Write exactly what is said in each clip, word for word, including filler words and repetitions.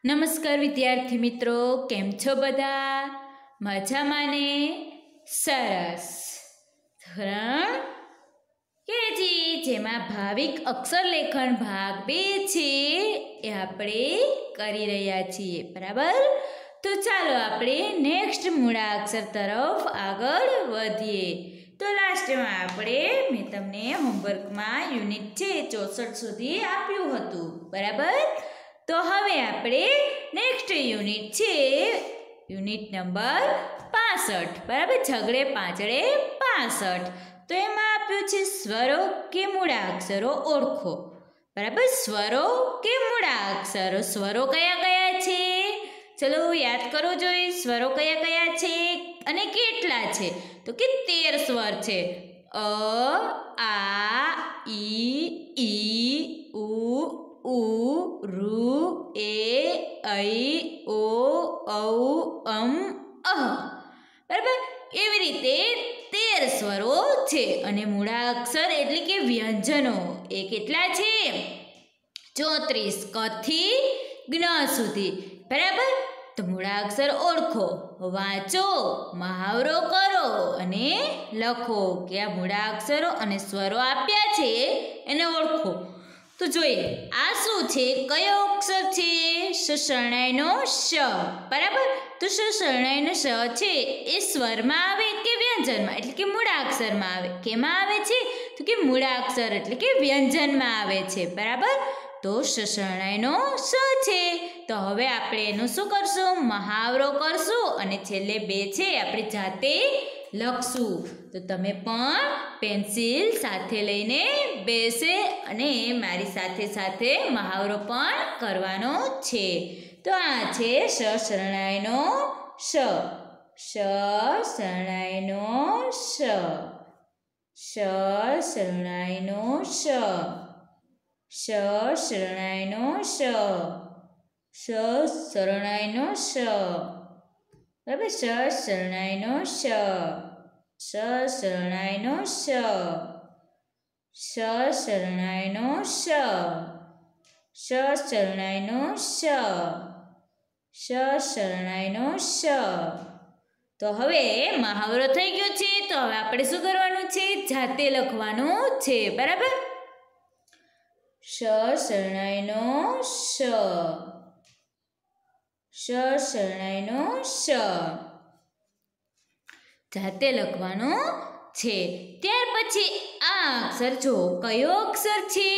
નમસ્કાર વિદ્યાર્થી મિત્રો, કેમ છો બધા? મજામાં ને? સરસ. ધોરણ કેજી જેમાં ભાવિક અક્ષર લેખન ભાગ બે છે એ આપણે કરી રહ્યા છીએ, બરાબર? તો ચાલો આપણે નેક્સ્ટ મૂળાક્ષર તરફ આગળ વધીએ. તો લાસ્ટમાં આપણે મેં તમને હોમવર્કમાં યુનિટ છે ચોસઠ સુધી આપ્યું હતું, બરાબર? તો હવે આપણે નેક્સ્ટ યુનિટ છે યુનિટ નંબર પાસઠ, બરાબર? ઝઘડે પાંચડે પાસઠ. તો એમાં આપ્યું છે સ્વરો કે મૂળાક્ષરો ઓળખો, બરાબર? સ્વરો કે મૂળાક્ષરો. સ્વરો કયા કયા છે? ચલો યાદ કરો જોઈએ. સ્વરો કયા કયા છે અને કેટલા છે? તો કે તેર સ્વર છે. અ, આ, ઈ, ઈ, ઉ, ઉ, ઋ, એ, ઐ, ઓ, ઔ, અમ, અહ, બરાબર? એવી રીતે તેર સ્વરો છે. અને મૂળાક્ષર એટલે કે વ્યંજનો એ કેટલા છે? ચોત્રીસ. ક થી જ્ઞ સુધી, બરાબર? તો મૂળાક્ષર ઓળખો, વાંચો, મહાવરો કરો અને લખો કે આ મૂળાક્ષરો અને સ્વરો આપ્યા છે એને ઓળખો. તો જોઈએ આ શું છે? કયો અક્ષર છે? શ શરણાઈનો શ, બરાબર? તો શ શરણાઈનો શ છે એ સ્વરમાં આવે કે વ્યંજનમાં એટલે કે મૂળાક્ષરમાં આવે? કેમાં આવે છે? તો કે મૂળાક્ષર એટલે કે વ્યંજનમાં આવે છે, બરાબર? તો શ શરણાઈનો શ છે. તો હવે આપણે એનું શું કરશું? મહાવરો કરશું અને છેલ્લે બે છે આપણે જાતે લખશું. તો તમે પણ પેન્સિલ સાથે લઈને બેસે અને મારી સાથે સાથે મહાવરો પણ કરવાનો છે. તો આ છે શ શરણાઈનો શ. શ શરણાઈનો શ. શ શરણાઈનો શ. શ શરણાઈનો શ. શ શરણાઈનો શ, બરાબર? શ શરણાઈનો શ. શ શરણાઈનો શ. શ શરણાઈનો શ. શ શરણાઈનો શ. શ શરણાઈનો શ. તો હવે મહાવરો થઈ ગયો છે. તો હવે આપણે શું કરવાનું છે? જાતે લખવાનું છે, બરાબર? શ શરણાઈનો શ. શ શરણાઈનો શ, જાતે લખવાનું છે. ત્યાર પછી આ અક્ષર જો કયો અક્ષર છે?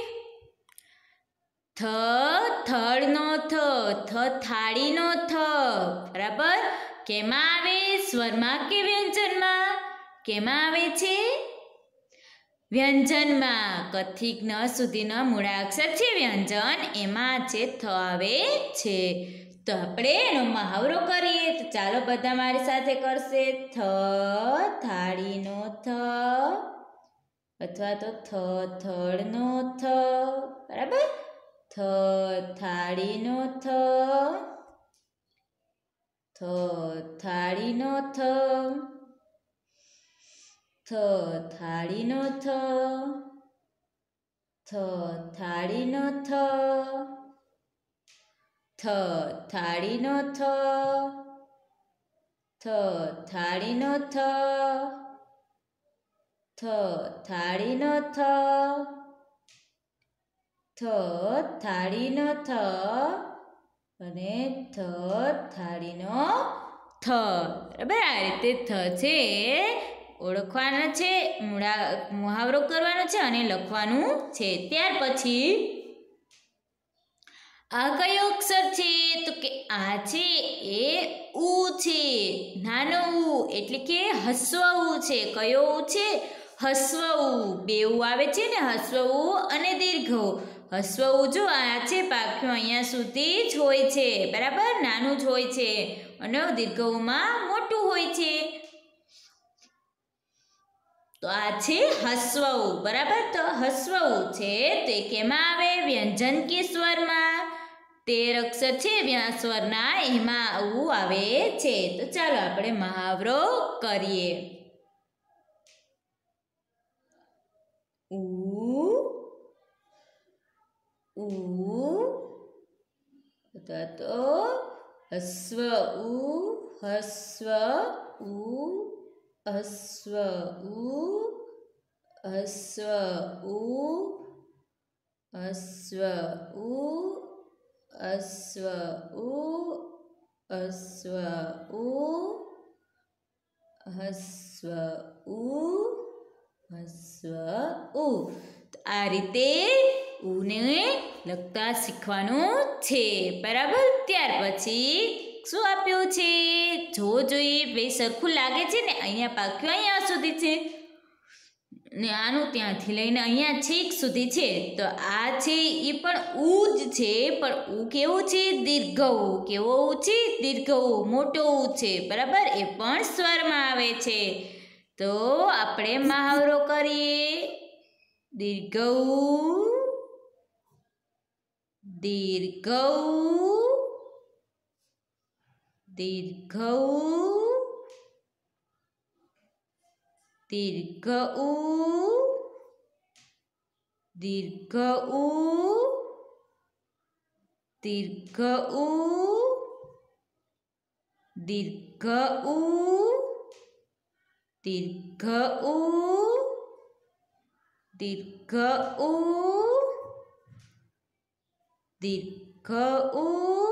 થ થળનો થ. થ થાળીનો થ, બરાબર? કેમાં આવે? સ્વરમાં કે વ્યંજનમાં? કેમાં આવે છે? વ્યંજનમાં. ક થી જ્ઞ સુધીનો મૂળાક્ષર છે વ્યંજન, એમાં છે થ આવે છે. તો આપણે એનો મહાવરો કરીએ. તો ચાલો બધા મારી સાથે કરશે. થ થાળીનો થ અથવા તો થ થળનો થ, બરાબર? થ થાળીનો થ. થ થાળીનો થ. થ થાળીનો થ. થ થાળીનો થ. થ થાળીનો થ. થ થાળીનો થ. થ થાળીનો થ. થ થાળીનો થ અને થ થાળીનો થ, બરાબર? આ રીતે થ છે ઓળખવાના છે, મૂળા મુહાવરો કરવાનો છે અને લખવાનું છે. ત્યાર પછી આ કયો અક્ષર છે? તો કે આ છે એ ઉ છે, નાનો ઉ એટલે કે હસ્વ ઉ છે. કયો ઉ છે? હસ્વ ઉ. બે ઉ આવે છે ને, હસ્વ ઉ અને દીર્ઘ ઉ. હસ્વ ઉ જો આ છે પાખ્યું અહીંયા સુધી જ હોય છે, બરાબર? નાનું જ હોય છે અને દીર્ઘ ઉમાં મોટું હોય છે. તો આ છે હસ્વ ઉ, બરાબર? તો હસ્વ ઉ છે તો એ કેમાં આવે? વ્યંજન કે સ્વરમાં? તેર અક્ષર છે સ્વરના, એમાં ઉ આવે છે. તો ચાલો આપણે મહાવરો કરીએ. ઉ ઉ અથવા તો હસ્વ ઉ હસ્વ ઉ હસ્વ ઉ હસ્વ ઉ હસ્વ ઉ હસ્વ ઉ હસ્વ ઉ હસ્વ ઉ હસ્વ ઉ. આ રીતે ઉને લખતા શીખવાનું છે, બરાબર. ત્યાર પછી શું આપ્યું છે જો જોઈએ. બે સરખું લાગે છે ને, અહીંયા પાક્યું અહીંયા સુધી છે ને આનું ત્યાંથી લઈને અહીંયા છેક સુધી છે. તો આ છે એ પણ ઉ જ છે, પણ ઉ કેવું છે? દીર્ઘ ઉ. કેવો ઉ છે? દીર્ઘ ઉ, મોટો ઉ છે, બરાબર. એ પણ સ્વરમાં આવે છે. તો આપણે મહાવરો કરીએ. દીર્ઘ ઉ દીર્ઘ ઉ દીર્ઘ ઉ દીર્ઘ ઉ દીર્ઘ ઉ દીર્ઘ ઉ દીર્ઘ ઉ દીર્ઘ ઉ દીર્ઘ ઉ દીર્ઘ ઉ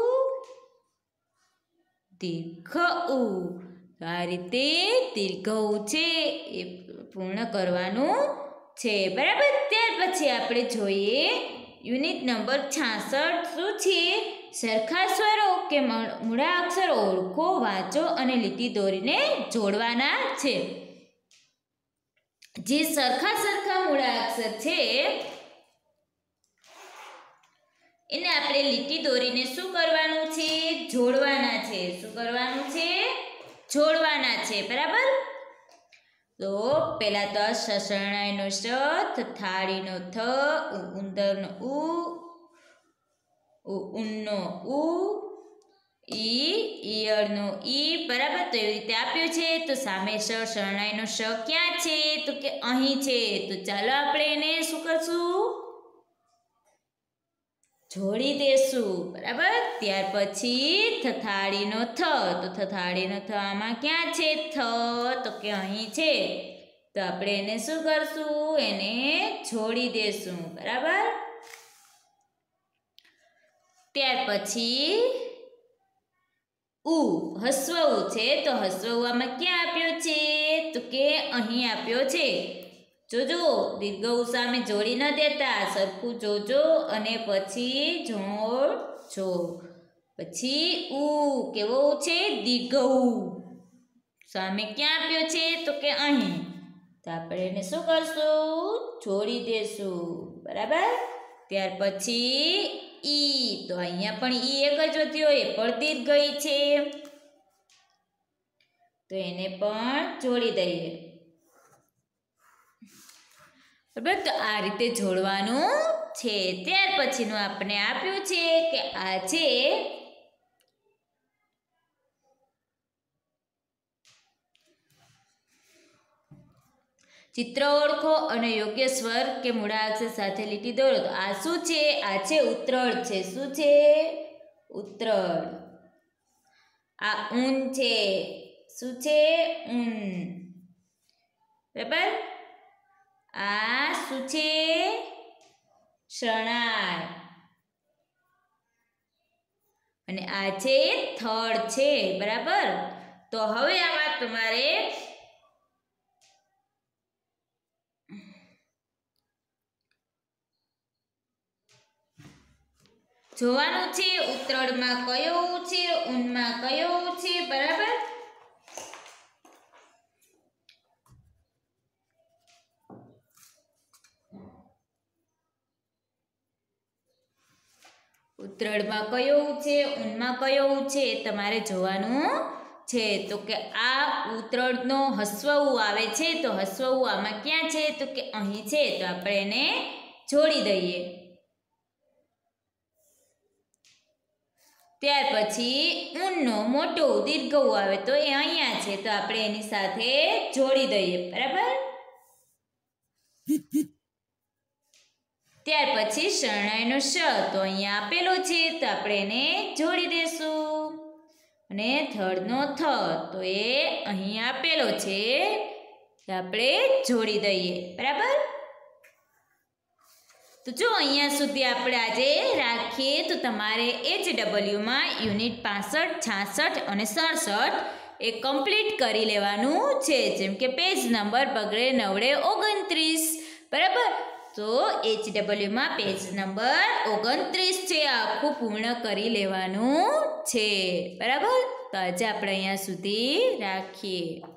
દીર્ઘ ઉ. આ રીતે દીર્ઘ ઉ છે એ પૂર્ણ કરવાનું છે, બરાબર. ત્યાર પછી આપણે જોઈએ યુનિટ નંબર છાસઠ. શું છે? સરખા સ્વરો કે મૂળા અક્ષરો ઓળખો, વાંચો અને લીટી દોરીને જોડવાના છે. જે સરખા સરખા મૂળા અક્ષર છે એને આપણે લીટી દોરીને શું કરવાનું છે? જોડવાના છે. શું કરવાનું છે? જોડવાના છે, બરાબર. તો પહેલા તો સસરણાઈનો સ, થાળીનો થ, ઉંદરનો ઉ, ઉનનો ઉ, ઈ, ઈયળનો ઈ, બરાબર. તો એવી રીતે આપ્યું છે. તો સામે સ, શરણાઈનો સ ક્યાં છે? તો કે અહીં છે. તો ચાલો આપણે એને શું કરશું? જોડી દેશું, બરાબર. ત્યાર પછી થથાળીનો થ. તો થથાળીનો થ આમાં ક્યાં છે? થ, તો કે અહીં છે. તો આપણે એને શું કરશું? એને જોડી દેશું, બરાબર. ત્યાર પછી ઉ, હસ્વ ઉ છે. તો હસ્વ ઉ આમાં ક્યાં આપ્યો છે? તો કે અહીં આપ્યો છે. જોજો, દીર્ઘ ઉ સામે જોડી ન દેતા, સરખું જોજો અને પછી જોડજો. પછી ઉ કેવો ઉ છે? દીર્ઘ ઉ. સામે ક્યાં આપ્યો છે? તો કે અહીં. તો આપણે એને શું કરશું? જોડી દેશું, બરાબર. ત્યાર પછી ઈ. તો અહીંયા પણ ઈ એક જ વધ્યો, એ પણ દીર્ઘ ઈ છે. તો એને પણ જોડી દઈએ, બરાબર. તો આ રીતે જોડવાનું છે. ત્યાર પછીનું આપણે આપ્યું છે કે આ છે ચિત્ર ઓળખો અને યોગ્ય સ્વર કે મૂળાક્ષર સાથે લીટી દોરો. તો આ શું છે? આ છે ઉત્તરળ છે. શું છે? ઉત્તરળ. આ ઊન છે. શું છે? ઊન, બરાબર. આ શું છે? શરણાઈ. અને આ છે થડ છે, બરાબર. તો હવે આમાં તમારે જોવાનું છે ઉત્તરળમાં કયો ઉ છે, ઊનમાં કયો ઉ છે, બરાબર. ઉત્તરળમાં કયો ઉ છે, ઊનમાં કયો ઉ છે એ તમારે જોવાનું છે. તો કે આ ઉત્તરળનો હસ્વ ઉ આવે છે. તો હસ્વ ઉ આમાં ક્યાં છે? તો કે અહીં છે. તો આપણે એને જોડી દઈએ. ત્યાર પછી ઊનનો મોટો દીર્ઘ ઉ આવે તો એ અહીંયા છે. તો આપણે એની સાથે જોડી દઈએ, બરાબર. ત્યાર પછી શરણાઈનો શ તો અહીંયા આપેલો છે તો આપણે એને જોડી દેશું. અને થર્ડનો થ તો એ અહીં આપેલો છે તો આપણે જોડી દઈએ. બરાબર. તો જો અહીંયા સુધી આપણે આજે રાખીએ તો તમારે એચ ડબલ્યુમાં યુનિટ પાસઠ છાસઠ અને સડસઠ એ કમ્પ્લીટ કરી લેવાનું છે. જેમ કે પેજ નંબર બગડે નવડે ઓગણત્રીસ. બરાબર. તો એચ ડબલ્યુમાં પેજ નંબર ઓગણત્રીસ છે આખું પૂર્ણ કરી લેવાનું છે. બરાબર. તો આજે આપણે અહીંયા સુધી રાખીએ.